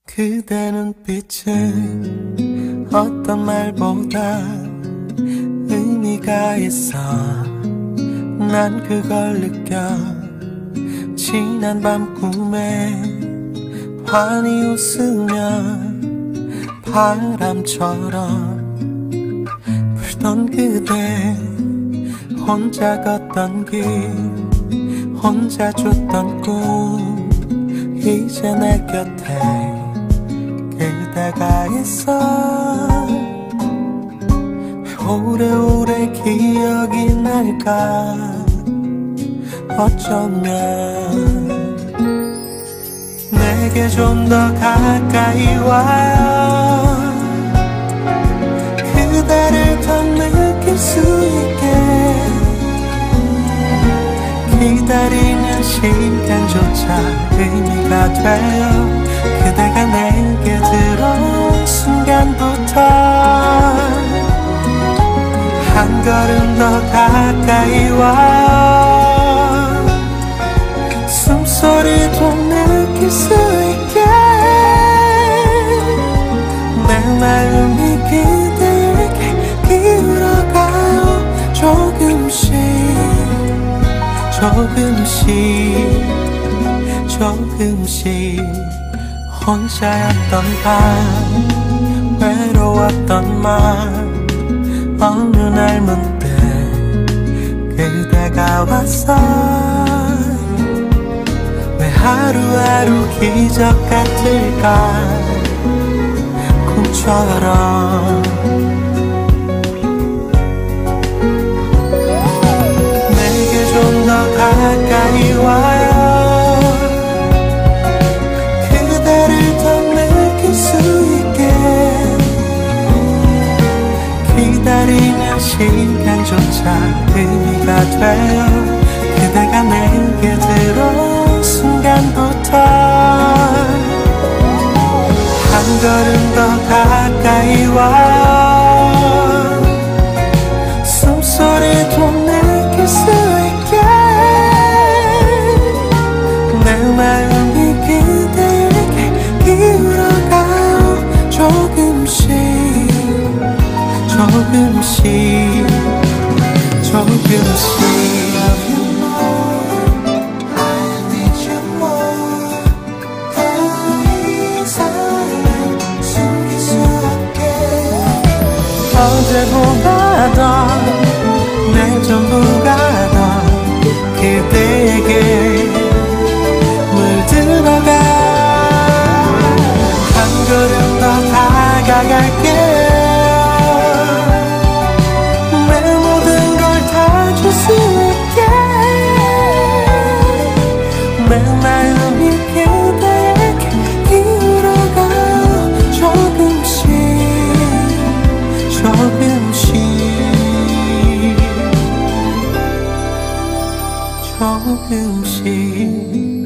그대 눈빛은 어떤 말보다 의미가 있어. 난 그걸 느껴. 지난 밤 꿈에 환히 웃으면 바람처럼 불던 그대, 혼자 걷던 길, 혼자 줬던 꿈, 이제 내 곁에 그대가 있어. 왜 오래오래 기억이 날까. 어쩌면 내게 좀 더 가까이 와요. 그대를 더 느낄 수 있게. 기다리는 시간조차 의미가 돼요. 그대가 내게 들어온 순간부터 한 걸음 더 가까이 와요. 숨소리도 느낄 수 있게. 내 마음이 그대에게 기울어가요. 조금씩 조금씩 혼자였던 밤, 외로웠던 마음, 어느 날 문득 그대가 왔어. 왜 하루하루 기적 같을까. 꿈처럼 내게 좀 더 가까이 와요. 그대를 더 느낄 수 있게. 기다리는 시간조차 의미가 돼요. 그대가 내게 들어온 순간부터 한 걸음 더 가까이 와요. 숨소리도 느낄 수 있게. 내 마음이 그대에게 기울어가요. 조금씩 어제보다 더 내 전부가 더 그대에게 물들어가. 한 걸음 더 다가갈게. 내 모든 걸 다 줄 수 있게. 내 마음이 그대에게 기울어가. 조금씩 조금씩